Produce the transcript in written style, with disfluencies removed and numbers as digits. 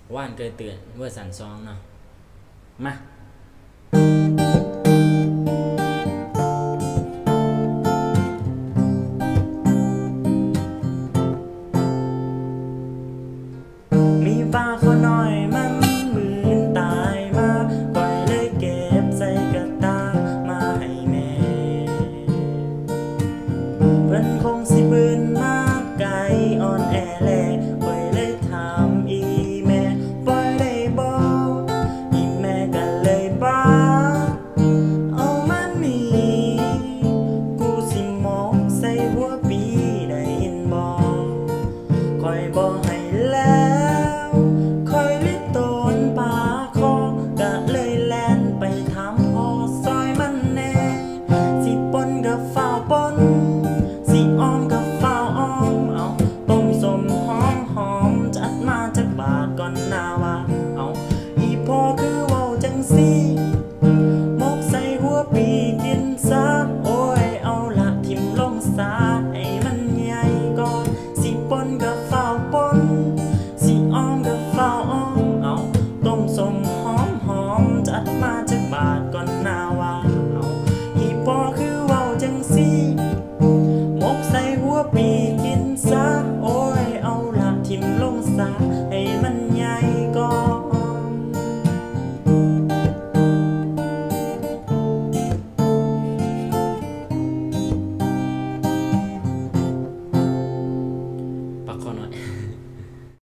ว่านเกยเตือนเวอร์สันซองเนาะมามีปลาขอน้อยมันมืนตายมาปล่อยเลยเก็บใส่กระตามาให้แม่เพิ่นคงสิบืนมาไกลอ่อนแอแลปล่อยเลยถามอีแม่ปล่อยได้บ่อีแม่ก็เลยบ้าเอามานี่กูสิหมกใส่หัวปีได้ยินบ่คอยบ่ให้แล้วคอยลิโตนปาคอก็เลยแล่นไปถามพ่อซอยมันแน่สิปนกับฝ้าวปนสิอ้อมกับฝ้าวอ้อมเอาต้มส้มหอมหอมจัดมาจากบาทก่อนหน้าว่าเอาอีพ่อคือเว้าจังสิหมกใส่หัวปีกินซะโอ้ยเอาละทิ่มลงซาให้